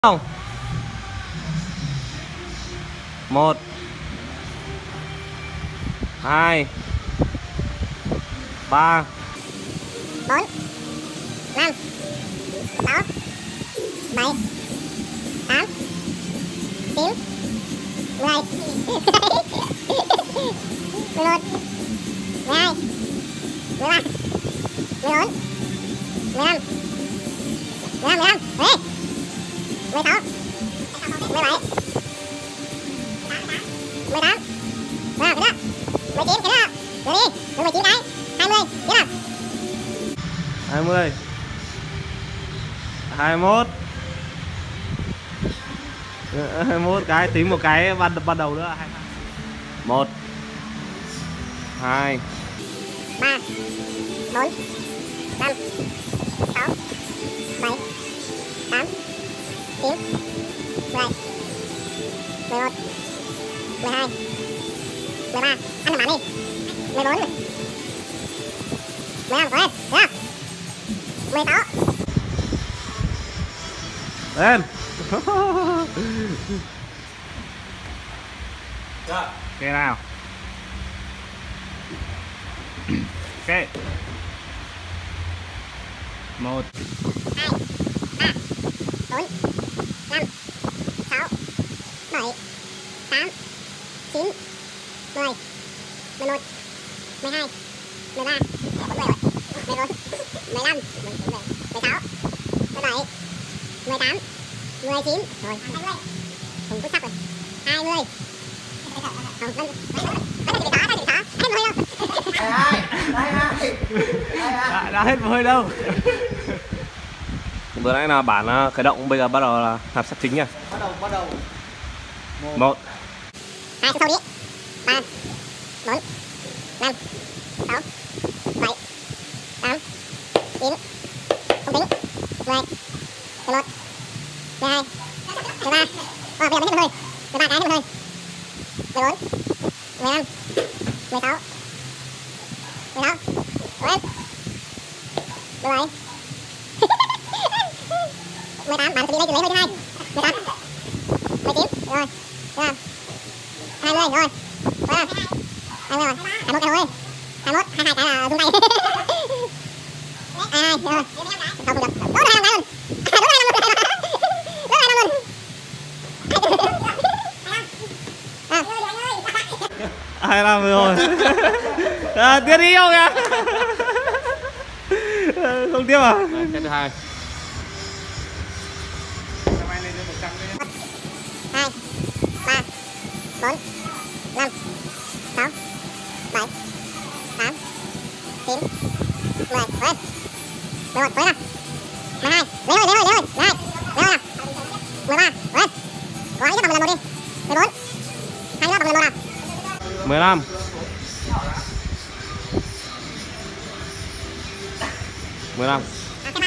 Không. 1 2 3 4 5 6 7 8 9 10 11 12 13 14 15 15 16 17 18 vào cái đó 19 cái đó rồi đi 19 cái 20 tiếp nào 20 21 21 cái tính một cái ban đầu nữa. 1 2 3 4 5 6 7 8 9 10 11 12 13 ăn thằng bạn đi 14 15 có hết được 16 lên. Ok nào. Ok 1 2 3 4 5 6 7 8 9 10 11 12 13 14 15 16 17 18 19 rồi 20 không có sắp rồi 20 không vẫn đã hết hơi đâu. Vừa nãy là bản khởi động, bây giờ bắt đầu là hạt sắt chính nha. Bắt đầu 1 2 sau đi 3 4 5 6 7 8 9 không tính 10 11 12 13 bây giờ mình hết rồi 13 cái hết rồi 14 15 16 16 lên 17 18 bạn sẽ đi lấy hơi thứ hai 18 19 rồi 20 rồi 20 rồi 21 rồi 21 22 cái là rung tay 22 rồi không được đúng 25 cái luôn đúng 25 rồi. Tiếp đi không kìa. Không tiếp à? Cái thứ hai 2 3 4 5 6 7 8 9 10 lên 11 tới nè 12 lấy rồi này lấy rồi nè 13 lên có ít bằng lần một đi 14 hai nữa bằng lần một nào 15 15 1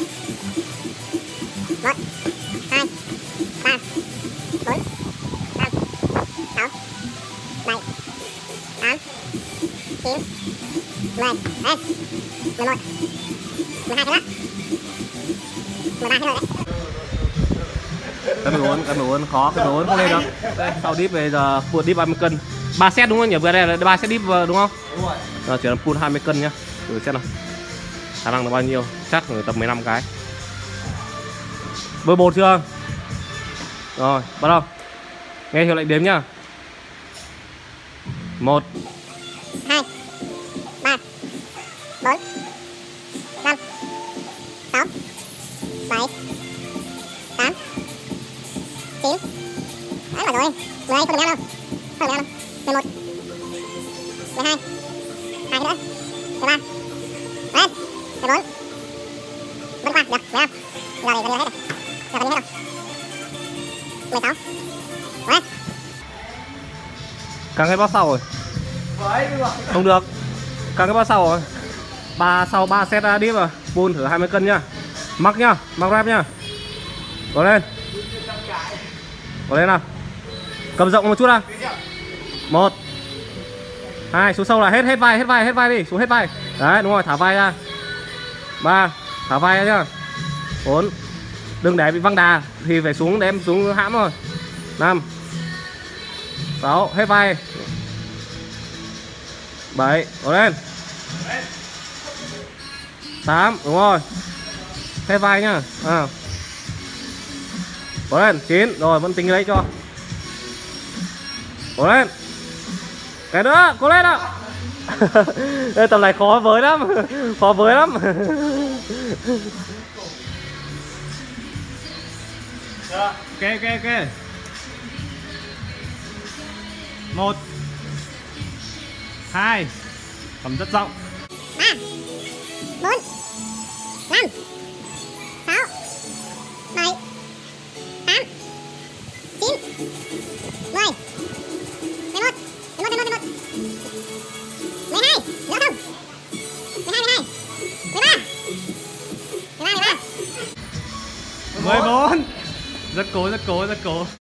2 3 4 5 6 7 8 9 10 lên 11 12 cái nữa 13 cái nữa đấy cân 14 khó, cân 14 không lên đâu. Đây, sau deep về giờ full deep 30 cân 3 set đúng không nhỉ? Vừa đây là 3 set deep đúng không? đúng rồi. Rồi chỉ là full 20 cân nhá. Thử xem nào. Khả năng là bao nhiêu? Chắc là tầm 15 cái. Bơi bột chưa? Rồi, bắt đầu. Nghe hiệu lệnh đếm nhá. 1 2 3 4 5 6 7 8 9 đấy mà rồi 10 không được đâu không được đâu 11 12 2 nữa 13 lên 14 vẫn qua được được không giờ này gần như hết rồi giờ gần như hết rồi 16 lên càng cái bao sau rồi. Không được. Càng cái bao sau rồi. Sau 3 set deep rồi. Full thử 20 cân nhá. Mắc nhá, mắc rep nhá. Có lên. Có lên nào. Cầm rộng một chút nào. 1 2 xuống sâu là hết vai đi, xuống hết vai. Đấy, đúng rồi, thả vai ra. 3 thả vai ra nhá. 4 Đừng để bị văng đà thì phải xuống, đem xuống hãm rồi. 5 6 hết vai. 7 cố lên. 8 đúng rồi, hết vai nhá. Cố lên. 9 rồi, vẫn tính lấy cho. Cố lên. Cái nữa, cố lên ạ. Ê, tầm này khó với lắm. Khó với lắm. Ok. 1 2 cầm rất rộng. 3 4 5 6 7 8 9 10 11 12 nữa không? 12 13 13 14. Rất cố.